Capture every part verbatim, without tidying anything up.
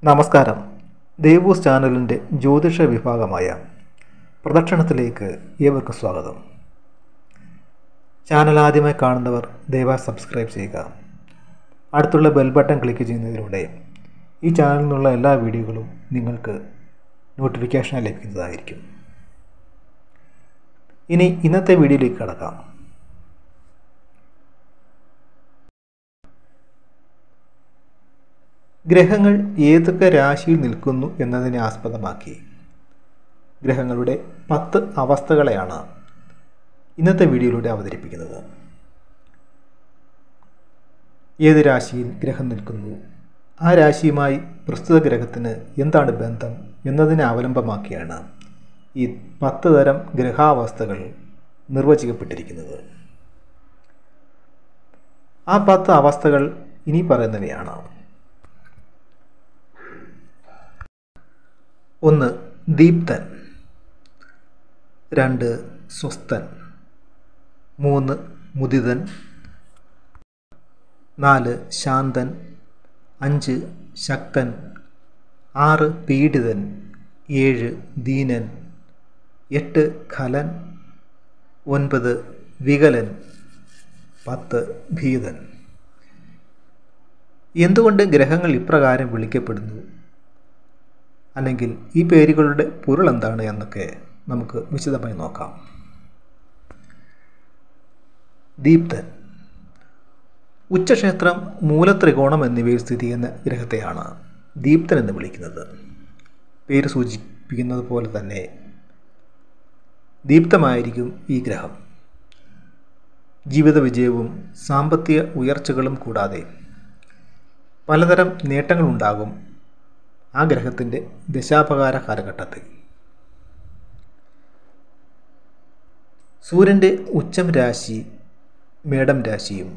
നമസ്കാരം. ദേവൂസ് ചാനലിൻ്റെ ജ്യോതിഷ വിഭാഗമായ പ്രദക്ഷിണത്തിലേക്ക് ഏവർക്കും സ്വാഗതം. ചാനൽ ആദ്യമായി കാണുന്നവർ ദയവായി സബ്സ്ക്രൈബ് ചെയ്യുക. അടുത്തുള്ള ബെൽ ബട്ടൺ ക്ലിക്ക് ചെയ്യുന്നതിലൂടെ ഈ ചാനലിൽ നിന്നുള്ള എല്ലാ വീഡിയോകളും നിങ്ങൾക്ക് നോട്ടിഫിക്കേഷൻ ലഭിക്കുന്നതായിരിക്കും. ഇനി ഇന്നത്തെ വീഡിയോയിലേക്ക് കടക്കാം. ഗ്രഹങ്ങൾ ഏതൊക്കെ രാശിയിൽ നിൽക്കുന്നു എന്നതിനെ ആസ്പദമാക്കി ഗ്രഹങ്ങളുടെ പത്ത് അവസ്ഥകളെയാണ് ഇന്നത്തെ വീഡിയോയിലൂടെ അവതരിപ്പിക്കുന്നത്. ഏത് രാശിയിൽ ഗ്രഹം നിൽക്കുന്നു, ആ രാശിയുമായി പ്രസ്തുത ഗ്രഹത്തിന് എന്താണ് ബന്ധം എന്നതിനെ അവലംബമാക്കിയാണ് ഈ പത്ത് തരം ഗ്രഹാവസ്ഥകൾ നിർവചിക്കപ്പെട്ടിരിക്കുന്നത്. ആ പത്ത് അവസ്ഥകൾ ഇനി പറയുന്നവയാണ്. ഒന്ന് ദീപ്തൻ, രണ്ട് സ്വസ്ഥൻ, മൂന്ന് മുദിതൻ, നാല് ശാന്തൻ, അഞ്ച് ശക്തൻ, ആറ് പീഡിതൻ, ഏഴ് ദീനൻ, എട്ട് ഖലൻ, ഒൻപത് വികലൻ, പത്ത് ഭീതൻ. എന്തുകൊണ്ട് ഗ്രഹങ്ങൾ ഇപ്രകാരം വിളിക്കപ്പെടുന്നു, അല്ലെങ്കിൽ ഈ പേരുകളുടെ പൊരുൾ എന്താണ് എന്നൊക്കെ നമുക്ക് വിശദമായി നോക്കാം. ദീപ്തൻ ഉച്ചക്ഷേത്രം, മൂലത്രികോണം എന്നിവയിൽ സ്ഥിതി ചെയ്യുന്ന ഗ്രഹത്തെയാണ് ദീപ്തൻ എന്ന് വിളിക്കുന്നത്. പേര് സൂചിപ്പിക്കുന്നത് പോലെ തന്നെ ദീപ്തമായിരിക്കും ഈ ഗ്രഹം. ജീവിത വിജയവും സാമ്പത്തിക ഉയർച്ചകളും കൂടാതെ പലതരം നേട്ടങ്ങളുണ്ടാകും ആ ഗ്രഹത്തിൻ്റെ ദശാപകാര കാലഘട്ടത്തിൽ. സൂര്യൻ്റെ ഉച്ചം രാശി മേടം രാശിയും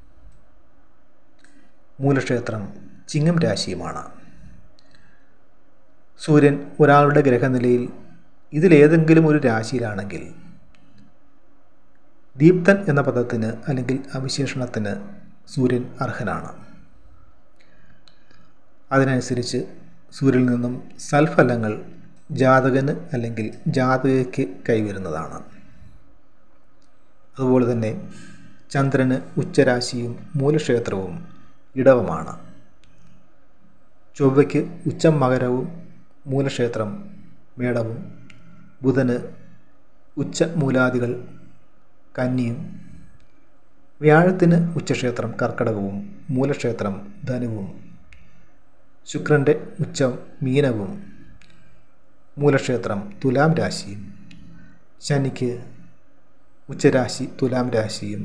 മൂലക്ഷേത്രം ചിങ്ങം രാശിയുമാണ്. സൂര്യൻ ഒരാളുടെ ഗ്രഹനിലയിൽ ഇതിലേതെങ്കിലും ഒരു രാശിയിലാണെങ്കിൽ ദീപ്തൻ എന്ന പദത്തിന് അല്ലെങ്കിൽ അവിശേഷണത്തിന് സൂര്യൻ അർഹനാണ്. അതിനനുസരിച്ച് സൂര്യനിൽ നിന്നും സൽഫലങ്ങൾ ജാതകന് അല്ലെങ്കിൽ ജാതകയ്ക്ക് കൈവരുന്നതാണ്. അതുപോലെ തന്നെ ചന്ദ്രന് ഉച്ചരാശിയും മൂലക്ഷേത്രവും ഇടവമാണ്. ചൊവ്വയ്ക്ക് ഉച്ചം മകരവും മൂലക്ഷേത്രം മേടവും, ബുധന് ഉച്ച മൂലാദികൾ കന്നിയും, വ്യാഴത്തിന് ഉച്ചക്ഷേത്രം കർക്കടകവും മൂലക്ഷേത്രം ധനുവും, ശുക്രൻ്റെ ഉച്ചം മീനവും മൂലക്ഷേത്രം തുലാം രാശിയും, ശനിക്ക് ഉച്ചരാശി തുലാം രാശിയും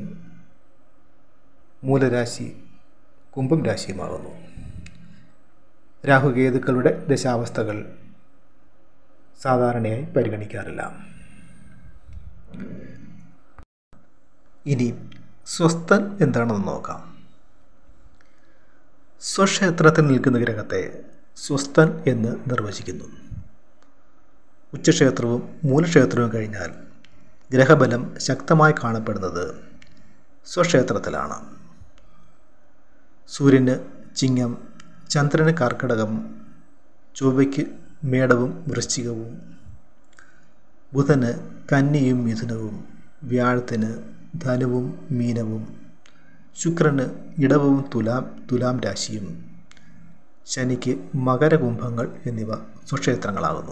മൂലരാശി കുംഭം രാശിയുമാകുന്നു. രാഹുകേതുക്കളുടെ ദശാവസ്ഥകൾ സാധാരണയായി പരിഗണിക്കാറില്ല. ഇനി സ്വസ്ഥൻ എന്താണെന്ന് നോക്കാം. സ്വക്ഷേത്രത്തിൽ നിൽക്കുന്ന ഗ്രഹത്തെ സ്വസ്ഥൻ എന്ന് നിർവചിക്കുന്നു. ഉച്ചക്ഷേത്രവും മൂലക്ഷേത്രവും കഴിഞ്ഞാൽ ഗ്രഹബലം ശക്തമായി കാണപ്പെടുന്നത് സ്വക്ഷേത്രത്തിലാണ്. സൂര്യന് ചിങ്ങം, ചന്ദ്രന് കർക്കടകം, ചൊവ്വയ്ക്ക് മേടവും വൃശ്ചികവും, ബുധന് കന്നിയും മിഥുനവും, വ്യാഴത്തിന് ധനുവും മീനവും, ശുക്രന് ഇടവവും തുലാം തുലാം രാശിയും, ശനിക്ക് മകരകുംഭങ്ങൾ എന്നിവ സ്വക്ഷേത്രങ്ങളാകുന്നു.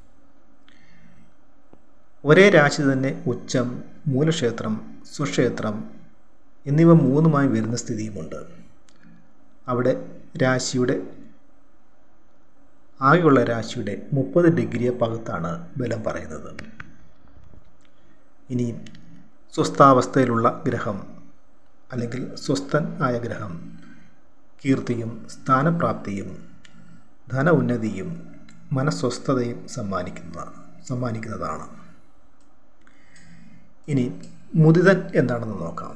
ഒരേ രാശി തന്നെ ഉച്ചം, മൂലക്ഷേത്രം, സ്വക്ഷേത്രം എന്നിവ മൂന്നുമായി വരുന്ന സ്ഥിതിയുമുണ്ട്. അവിടെ രാശിയുടെ ആകെയുള്ള രാശിയുടെ മുപ്പത് ഡിഗ്രിയെ പകുത്താണ് ബലം പറയുന്നത്. ഇനി സ്വസ്ഥാവസ്ഥയിലുള്ള ഗ്രഹം അല്ലെങ്കിൽ സ്വസ്ഥൻ ആയ ഗ്രഹം കീർത്തിയും സ്ഥാനപ്രാപ്തിയും ധന ഉന്നതിയും മനസ്വസ്ഥതയും സമ്മാനിക്കുന്നതാണ് സമ്മാനിക്കുന്നതാണ് ഇനി മുദിതൻ എന്താണെന്ന് നോക്കാം.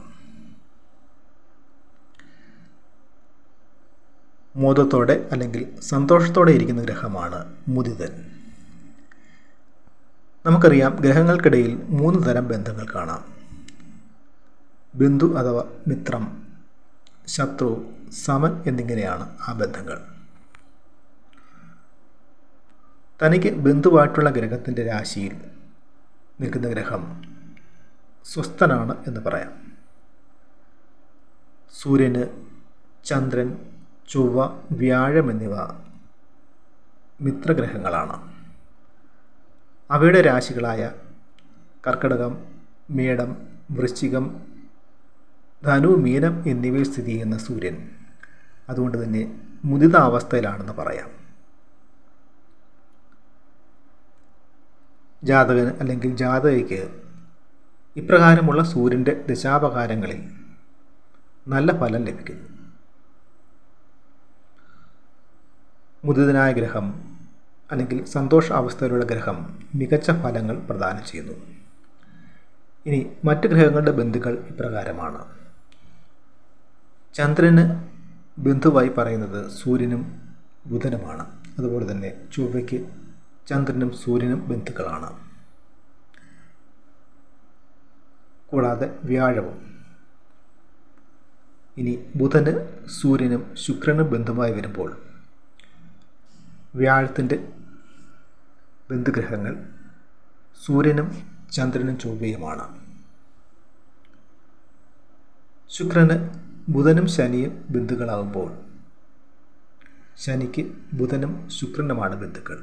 മോദത്തോടെ അല്ലെങ്കിൽ സന്തോഷത്തോടെ ഇരിക്കുന്ന ഗ്രഹമാണ് മുദിതൻ. നമുക്കറിയാം, ഗ്രഹങ്ങൾക്കിടയിൽ മൂന്ന് തരം ബന്ധങ്ങൾ കാണാം. ബന്ധു അഥവാ മിത്രം, ശത്രു, സമൻ എന്നിങ്ങനെയാണ് ആ ബന്ധങ്ങൾ. തനിക്ക് ബന്ധുവായിട്ടുള്ള ഗ്രഹത്തിൻ്റെ രാശിയിൽ നിൽക്കുന്ന ഗ്രഹം സ്വസ്ഥനാണ് എന്ന് പറയാം. സൂര്യന്, ചന്ദ്രൻ, ചൊവ്വ, വ്യാഴം എന്നിവ മിത്രഗ്രഹങ്ങളാണ്. അവയുടെ രാശികളായ കർക്കിടകം, മേടം, വൃശ്ചികം, ധനു, മീനം എന്നിവയിൽ സ്ഥിതി ചെയ്യുന്ന സൂര്യൻ അതുകൊണ്ട് തന്നെ മുദിതാവസ്ഥയിലാണെന്ന് പറയാം. ജാതകന് അല്ലെങ്കിൽ ജാതകയ്ക്ക് ഇപ്രകാരമുള്ള സൂര്യൻ്റെ ദശാപകാരങ്ങളിൽ നല്ല ഫലം ലഭിക്കുന്നു. മുദിതനായ ഗ്രഹം അല്ലെങ്കിൽ സന്തോഷ അവസ്ഥയിലുള്ള ഗ്രഹം മികച്ച ഫലങ്ങൾ പ്രദാനം ചെയ്യുന്നു. ഇനി മറ്റ് ഗ്രഹങ്ങളുടെ ബന്ധുക്കൾ ഇപ്രകാരമാണ്. ചന്ദ്രന് ബന്ധുവായി പറയുന്നത് സൂര്യനും ബുധനുമാണ്. അതുപോലെ തന്നെ ചൊവ്വയ്ക്ക് ചന്ദ്രനും സൂര്യനും ബന്ധുക്കളാണ്. കൂടാതെ വ്യാഴവും. ഇനി ബുധന് സൂര്യനും ശുക്രനും ബന്ധുവായി വരുമ്പോൾ വ്യാഴത്തിൻ്റെ ബന്ധുഗ്രഹങ്ങൾ സൂര്യനും ചന്ദ്രനും ചൊവ്വയുമാണ്. ശുക്രന് ബുധനും ശനിയും ബന്ധുക്കളാകുമ്പോൾ ശനിക്ക് ബുധനും ശുക്രനുമാണ് ബന്ധുക്കൾ.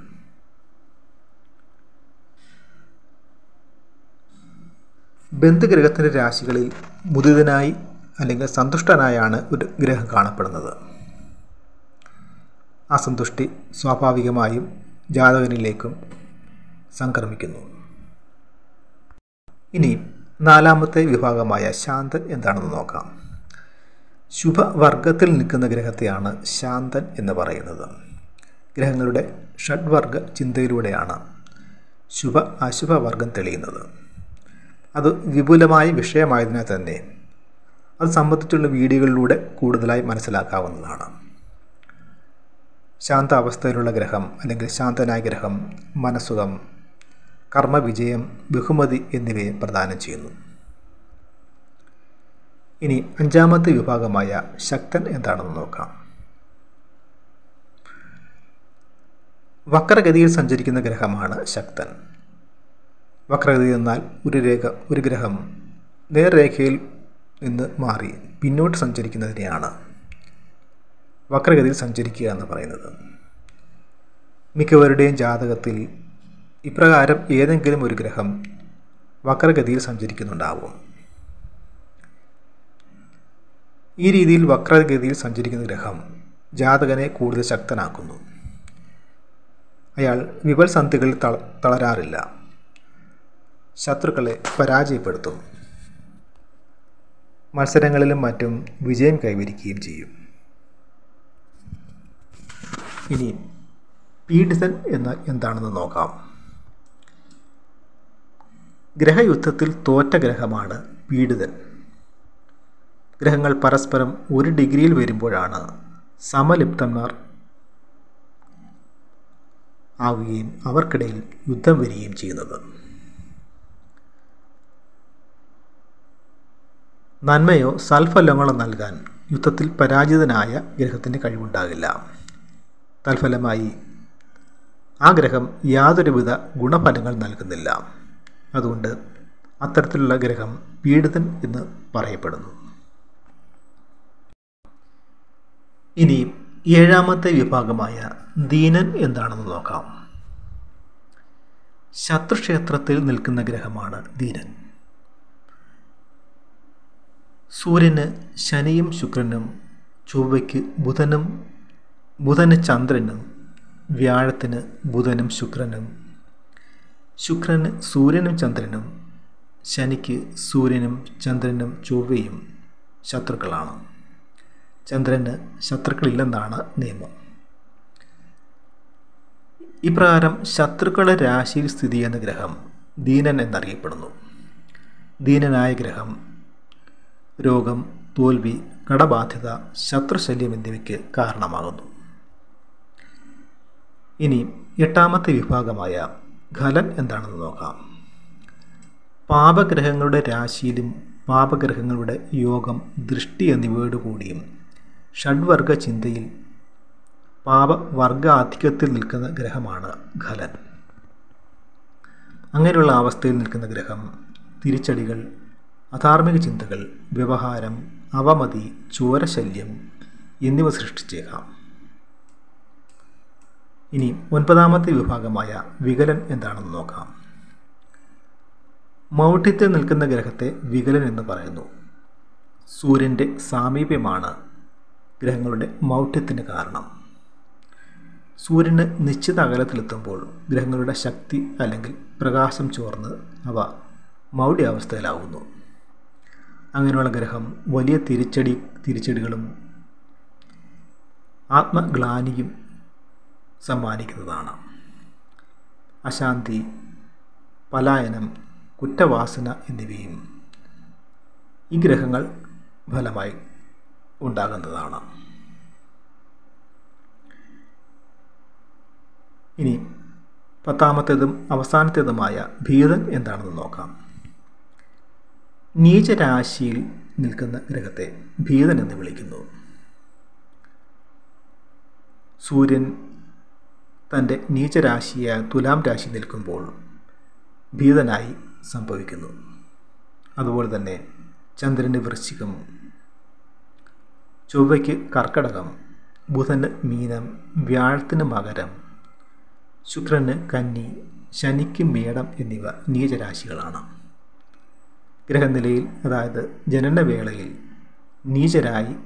ബന്ധുഗ്രഹത്തിൻ്റെ രാശികളിൽ മുദിതനായി അല്ലെങ്കിൽ സന്തുഷ്ടനായാണ് ഒരു ഗ്രഹം കാണപ്പെടുന്നത്. അസന്തുഷ്ടി സ്വാഭാവികമായും ജാതകനിലേക്കും സംക്രമിക്കുന്നു. ഇനി നാലാമത്തെ വിഭാഗമായ ശാന്തൻ എന്താണെന്ന് നോക്കാം. ശുഭവർഗത്തിൽ നിൽക്കുന്ന ഗ്രഹത്തെയാണ് ശാന്തൻ എന്ന് പറയുന്നത്. ഗ്രഹങ്ങളുടെ ഷഡ്വർഗ ചിന്തയിലൂടെയാണ് ശുഭ അശുഭവർഗം തെളിയുന്നത്. അത് വിപുലമായ വിഷയമായതിനാൽ തന്നെ അത് സംബന്ധിച്ചുള്ള വീഡിയോകളിലൂടെ കൂടുതലായി മനസ്സിലാക്കാവുന്നതാണ്. ശാന്താവസ്ഥയിലുള്ള ഗ്രഹം അല്ലെങ്കിൽ ശാന്തനായ ഗ്രഹം മനസ്സുഖം, കർമ്മവിജയം, ബഹുമതി എന്നിവയെ പ്രദാനം ചെയ്യുന്നു. ഇനി അഞ്ചാമത്തെ വിഭാഗമായ ശക്തൻ എന്താണെന്ന് നോക്കാം. വക്രഗതിയിൽ സഞ്ചരിക്കുന്ന ഗ്രഹമാണ് ശക്തൻ. വക്രഗതി എന്നാൽ ഒരു രേഖ ഒരു ഗ്രഹം നേർരേഖയിൽ നിന്ന് മാറി പിന്നോട്ട് സഞ്ചരിക്കുന്നതിനെയാണ് വക്രഗതിയിൽ സഞ്ചരിക്കുക എന്ന് പറയുന്നത്. മിക്കവരുടെയും ജാതകത്തിൽ ഇപ്രകാരം ഏതെങ്കിലും ഒരു ഗ്രഹം വക്രഗതിയിൽ സഞ്ചരിക്കുന്നുണ്ടാവും. ഈ രീതിയിൽ വക്രഗതിയിൽ സഞ്ചരിക്കുന്ന ഗ്രഹം ജാതകനെ കൂടുതൽ ശക്തനാക്കുന്നു. അയാൾ വിപൽസന്ധികളിൽ തള തളരാറില്ല ശത്രുക്കളെ പരാജയപ്പെടുത്തും. മത്സരങ്ങളിലും മറ്റും വിജയം കൈവരിക്കുകയും ചെയ്യും. ഇനി പീഡിതൻ എന്ന എന്താണെന്ന് നോക്കാം. ഗ്രഹയുദ്ധത്തിൽ തോറ്റ ഗ്രഹമാണ് പീഡിതൻ. ഗ്രഹങ്ങൾ പരസ്പരം ഒരു ഡിഗ്രിയിൽ വരുമ്പോഴാണ് സമലിപ്തന്മാർ ആവുകയും അവർക്കിടയിൽ യുദ്ധം വരികയും ചെയ്യുന്നത്. നന്മയോ സൽഫലങ്ങളോ നൽകാൻ യുദ്ധത്തിൽ പരാജിതനായ ഗ്രഹത്തിന് കഴിവുണ്ടാകില്ല. തൽഫലമായി ആ ഗ്രഹം യാതൊരുവിധ ഗുണഫലങ്ങൾ നൽകുന്നില്ല. അതുകൊണ്ട് അത്തരത്തിലുള്ള ഗ്രഹം പീഡിതൻ എന്ന് പറയപ്പെടുന്നു. ഇനി ഏഴാമത്തെ വിഭാഗമായ ദീനൻ എന്താണെന്ന് നോക്കാം. ശത്രുക്ഷേത്രത്തിൽ നിൽക്കുന്ന ഗ്രഹമാണ് ദീനൻ. സൂര്യന് ശനിയും ശുക്രനും, ചൊവ്വയ്ക്ക് ബുധനും ബുധന് ചന്ദ്രനും, വ്യാഴത്തിന് ബുധനും ശുക്രനും, ശുക്രന് സൂര്യനും ചന്ദ്രനും, ശനിക്ക് സൂര്യനും ചന്ദ്രനും ചൊവ്വയും ശത്രുക്കളാണ്. ചന്ദ്രന് ശത്രുക്കളില്ലെന്നാണ് നിയമം. ഇപ്രകാരം ശത്രുക്കളുടെ രാശിയിൽ സ്ഥിതി ചെയ്യുന്ന ഗ്രഹം ദീനൻ എന്നറിയപ്പെടുന്നു. ദീനനായ ഗ്രഹം രോഗം, തോൽവി, കടബാധ്യത, ശത്രുശല്യം എന്നിവയ്ക്ക് കാരണമാകുന്നു. ഇനി എട്ടാമത്തെ വിഭാഗമായ ഖലൻ എന്താണെന്ന് നോക്കാം. പാപഗ്രഹങ്ങളുടെ രാശിയിലും പാപഗ്രഹങ്ങളുടെ യോഗം, ദൃഷ്ടി എന്നിവയോട് കൂടിയും ഷഡ്വർഗ ചിന്തയിൽ പാപവർഗാധിക്യത്തിൽ നിൽക്കുന്ന ഗ്രഹമാണ് ഖലൻ. അങ്ങനെയുള്ള അവസ്ഥയിൽ നിൽക്കുന്ന ഗ്രഹം തിരിച്ചടികൾ, അധാർമിക ചിന്തകൾ, വ്യവഹാരം, അവമതി, ചോരശല്യം എന്നിവ സൃഷ്ടിച്ചേക്കാം. ഇനി ഒൻപതാമത്തെ വിഭാഗമായ വികലൻ എന്താണെന്ന് നോക്കാം. മൗഢ്യത്തിൽ നിൽക്കുന്ന ഗ്രഹത്തെ വികലൻ എന്ന് പറയുന്നു. സൂര്യൻ്റെ സാമീപ്യമാണ് ഗ്രഹങ്ങളുടെ മൗഢ്യത്തിന് കാരണം. സൂര്യന് നിശ്ചിത അകലത്തിലെത്തുമ്പോൾ ഗ്രഹങ്ങളുടെ ശക്തി അല്ലെങ്കിൽ പ്രകാശം ചോർന്ന് അവ മൗഢ്യാവസ്ഥയിലാവുന്നു. അങ്ങനെയുള്ള ഗ്രഹം വലിയ തിരിച്ചടി തിരിച്ചടികളും ആത്മഗ്ലാനിയും സമ്മാനിക്കുന്നതാണ്. അശാന്തി, പലായനം, കുറ്റവാസന എന്നിവയും ഈ ഗ്രഹങ്ങൾ ഫലമായി ഉണ്ടാകുന്നതാണ്. ഇനി പത്താമത്തേതും അവസാനത്തേതുമായ ഭീതൻ എന്താണെന്ന് നോക്കാം. നീചരാശിയിൽ നിൽക്കുന്ന ഗ്രഹത്തെ ഭീതൻ എന്ന് വിളിക്കുന്നു. സൂര്യൻ തൻ്റെ നീചരാശിയായ തുലാം രാശി നിൽക്കുമ്പോൾ ഭീതനായി സംഭവിക്കുന്നു. അതുപോലെ തന്നെ ചന്ദ്രന് വൃശ്ചികം, ചൊവ്വയ്ക്ക് കർക്കടകം, ബുധന് മീനം, വ്യാഴത്തിന് മകരം, ശുക്രന് കന്നി, ശനിക്ക് മേടം എന്നിവ നീചരാശികളാണ്. ഗ്രഹനിലയിൽ അതായത് ജനനവേളയിൽ നീചരായി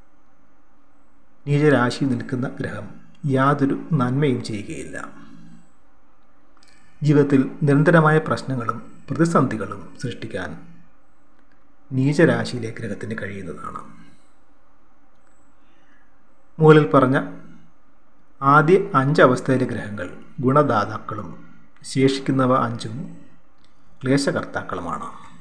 നീചരാശി നിൽക്കുന്ന ഗ്രഹം യാതൊരു നന്മയും ചെയ്യുകയില്ല. ജീവിതത്തിൽ നിരന്തരമായ പ്രശ്നങ്ങളും പ്രതിസന്ധികളും സൃഷ്ടിക്കാൻ നീചരാശിയിലെ ഗ്രഹത്തിന് കഴിയുന്നതാണ്. മുകളിൽ പറഞ്ഞ ആദ്യ അഞ്ച് അവസ്ഥയിലെ ഗ്രഹങ്ങൾ ഗുണദാതാക്കളും ശേഷിക്കുന്നവ അഞ്ചും ക്ലേശകർത്താക്കളുമാണ്.